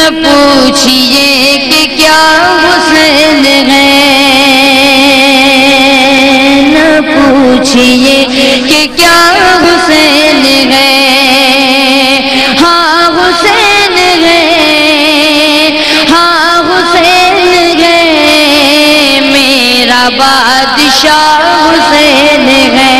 پوچھئے کہ کیا حسین ہے، نہ پوچھئے کہ کیا حسین ہے، ہاں حسین ہے، ہاں حسین ہے، میرا بادشاہ حسین ہے،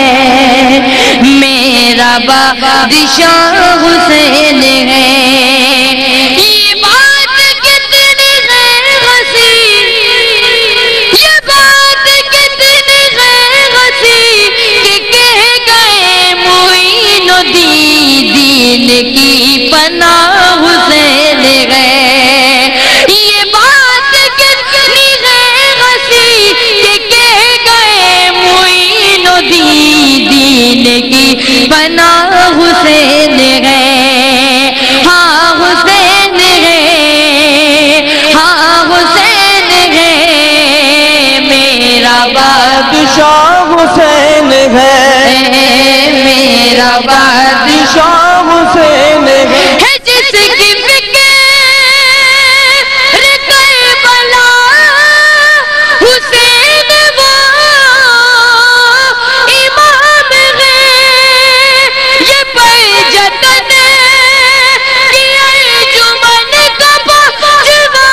میرا بادشاہ حسین ہے۔ یہ بات کتنی ہے ہنسی، یہ بات کتنی ہے ہنسی کہ کہہ گئے معین الدین، دین کی پناہ حسین ہے۔ یہ بات کتنی ہے ہنسی کہ کہہ گئے معین الدین، دین کی پناہ حسین ہے، ہاں حسین ہے، ہاں حسین ہے، میرا بادشاہ حسین ہے، میرا بادشاہ حسین ہے، جس کی فکر کربلا حسین وہ امام ہے، یہ پرجتن کی انجمن کا بجوا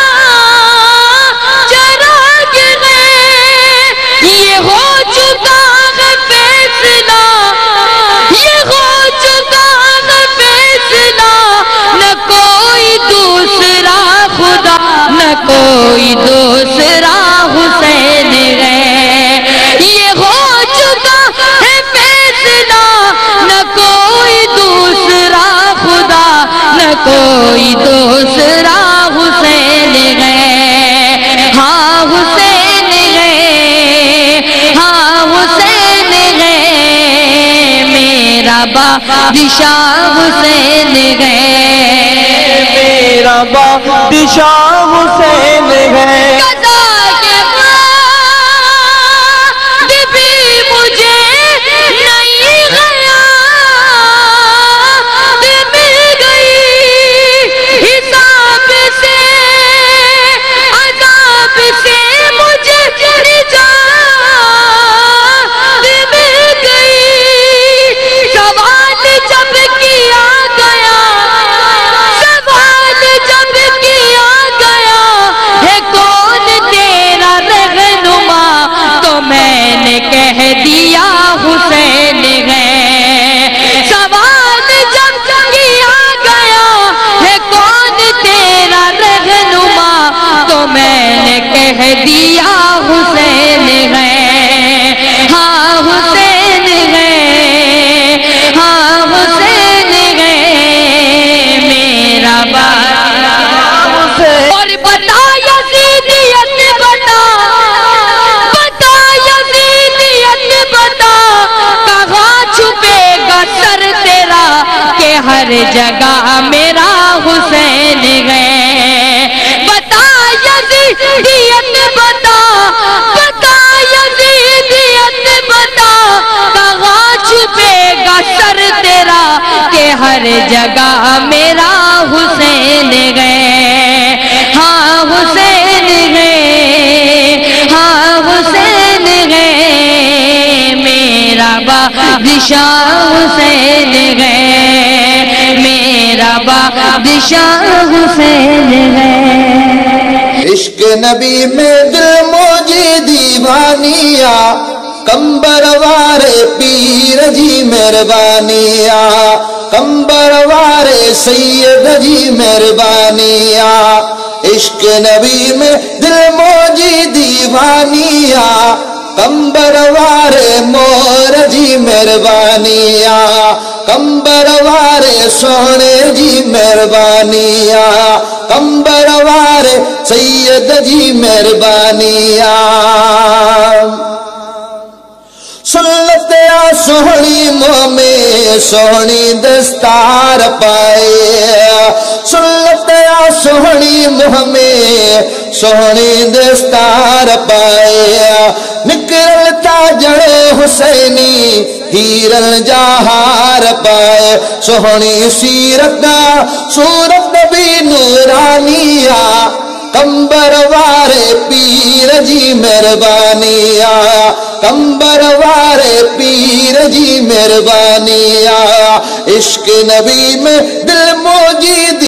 چراغ ہے، یہ ہو چکا ہے فیصلہ، یہ ہو چکا ہے فیصلہ، نہ کوئی دوسرا خدا، نہ کوئی دوسرا حسین ہے۔ یہ ہو چکا ہے فیصلہ، نہ کوئی دوسرا خدا، نہ کوئی دوسرا حسین ہے، ہاں حسین ہے، ہاں حسین ہے، میرا بادشاہ حسین ہے، میرا بادشاہ حسین ہے۔ قضا کے بعد بھی مجھے نہیں گیا، مل گئی حساب سے، عذاب سے مجھے نجات مل گئی۔ سوال جب کیا گیا، سوال جب کیا گیا ہے کون تیرا رہنما، تو میں نے کہہ دیا حسین ہے۔ سوال جب کیا گیا ہے کون تیرا رہنما، تو میں نے کہہ دیا حسین ہے، ہاں حسین ہے، ہاں حسین ہے، میرا بادشاہ۔ اور بتا یزیدیت بتا، بتا یزیدیت بتا، کہاں چھپے گا سر تیرا کہ ہر جگہ میرا حسین ہے۔ بتا یزیدیت بتا، بتا یزیدیت بتا، کہاں چھپے گا سر تیرا کہ ہر جگہ میرا حسین ہے، ہاں حسین ہے، ہاں حسین ہے، میرا بادشاہ حسین ہے، میرا بادشاہ حسین ہے۔ عشق نبی میں دل موجی دیوانیا، کمبر وارے پیر جی مہربانیا، کمبر وارے سید جی مہربانیا، عشق نبی میں دل موجی دیوانیا، کمبر وارے مور جی مہربانیا، کمبر وارے سونے جی مہربانیا، کمبر وارے سید جی مہربانیا۔ سنت یا سونی منہ میں سونی دستار پائے، سنت یا سونی منہ میں سونی دستار پائے، نکلتا جڑے حسینی ہیرن جہار پائے، سونی سیرت صورت نبی نورانی جی مہربانی آیا کمبر وارے پیر جی مہربانی آیا عشق نبی میں دل موجی